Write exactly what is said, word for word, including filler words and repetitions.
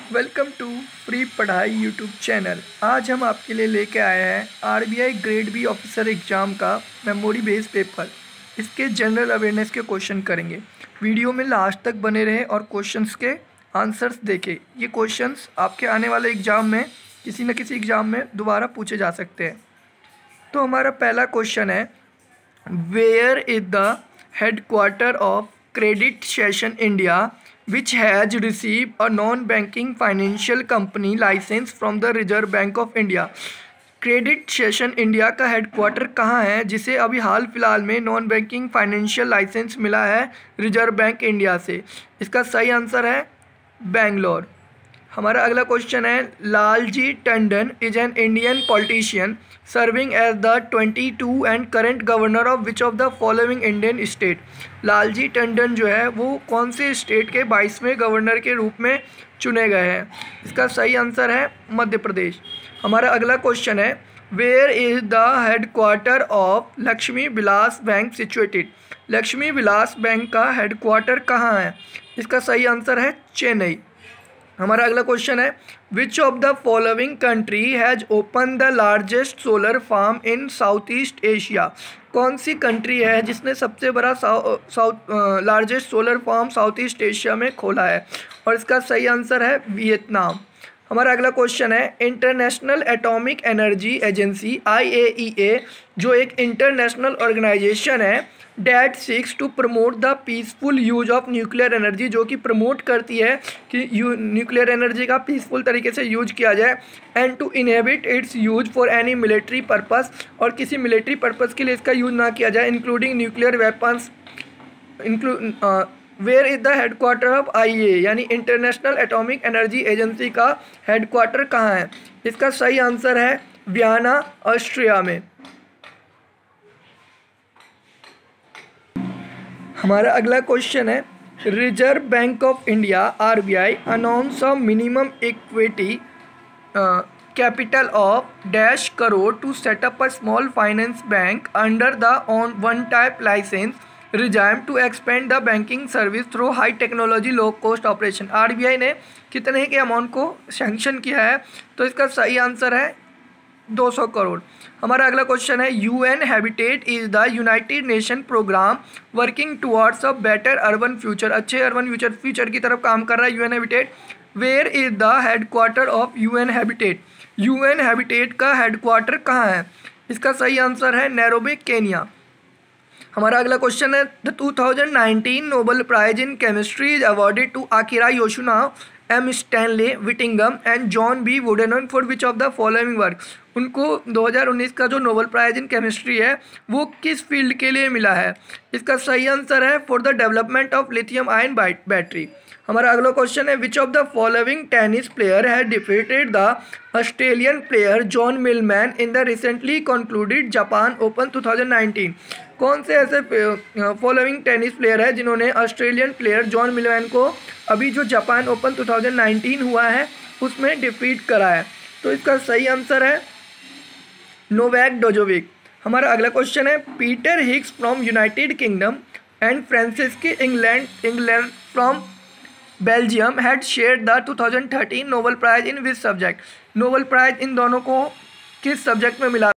Welcome to free Padhai YouTube channel. आज हम आपके लिए लेके आए हैं RBI grade B officer exam का मेमोरी बेस्ड पेपर। इसके जनरल अवेयरनेस के क्वेश्चन करेंगे। वीडियो में लास्ट तक बने रहे और क्वेश्चंस के आंसर्स देखें। ये क्वेश्चंस आपके आने वाले एग्ज़ाम में किसी न किसी एग्ज़ाम में दोबारा पूछे जा सकते हैं। तो हमारा पहला क्वेश्चन है, where is the headquarter of credit session India which has received a non-banking financial company license from the Reserve Bank of India। Credit session India का हेडक्वार्टर कहाँ है जिसे अभी हाल फिलहाल में नॉन बैंकिंग फाइनेंशियल लाइसेंस मिला है रिजर्व बैंक इंडिया से? इसका सही आंसर है बेंगलोर। हमारा अगला क्वेश्चन है, Lalji Tandon is an Indian politician serving as the twenty two and current governor of which of the following Indian state. Lalji Tandon जो है वो कौन से स्टेट के बाईसवें गवर्नर के रूप में चुने गए हैं? इसका सही आंसर है मध्य प्रदेश। हमारा अगला क्वेश्चन है, where is the headquarter of Lakshmi Vilas bank situated. Lakshmi Vilas bank का हेडक्वार्टर कहाँ है? इसका सही आंसर है चेन्नई। हमारा अगला क्वेश्चन है, which of the following country has open the largest solar farm in south east Asia. कौन सी कंट्री है जिसने सबसे बड़ा south largest solar farm south east Asia में खोला है? और इसका सही आंसर है वियतनाम। हमारा अगला क्वेश्चन है, international atomic energy agency I A E A जो एक इंटरनेशनल ऑर्गेनाइजेशन है that seeks to promote the peaceful use of nuclear energy, जो कि प्रमोट करती है कि न्यूक्लियर एनर्जी का पीसफुल तरीके से यूज किया जाए, and to inhibit its use for any military purpose, और किसी मिलिट्री पर्पस के लिए इसका यूज ना किया जाए including nuclear weapons. Include where is the headquarter of I A A यानी इंटरनेशनल एटॉमिक एनर्जी एजेंसी का हेडक्वार्टर कहाँ है? इसका सही आंसर है वियना, ऑस्ट्रिया में। हमारा अगला क्वेश्चन है, reserve bank of India R B I announce a minimum equity capital of dash crore to set up a small finance bank under the on one type licence regime to expand the banking service through high technology low cost operation. R B I ने कितने के amount को sanction किया है? तो इसका सही answer है दो सौ करोड़। हमारा अगला क्वेश्चन है, UN habitat is the united nation programme working towards a better urban future. अच्छे अर्बन फ्यूचर फ्यूचर की तरफ काम कर रहा है UN habitat. Where is the headquarter of UN habitat. UN habitat का हेडक्वार्टर कहाँ है? इसका सही आंसर है नैरोबी, केनिया। हमारा अगला क्वेश्चन है, the two thousand nineteen Nobel prize in chemistry is awarded to Akira Yoshino, M Stanley, Whittingham and John B Goodenough for which of the following work. उनको दो हज़ार उन्नीस का जो नोबेल प्राइज इन केमिस्ट्री है वो किस फील्ड के लिए मिला है? इसका सही आंसर है for the development of lithium ion battery. हमारा अगला क्वेश्चन है, which of the following tennis player has defeated the Australian player John Millman in the recently concluded Japan open two thousand nineteen. कौन से ऐसे following tennis player है जिन्होंने Australian player John Milman को अभी जो Japan open two thousand nineteen हुआ है उसमें डिफीट करा है? तो इसका सही आंसर है नोवैक जोकोविच। हमारा अगला क्वेश्चन है, Peter Higgs from United Kingdom and Francois England England from Belgium had shared the two thousand thirteen Nobel prize in which subject. Nobel prize इन दोनों को किस सब्जेक्ट में मिला?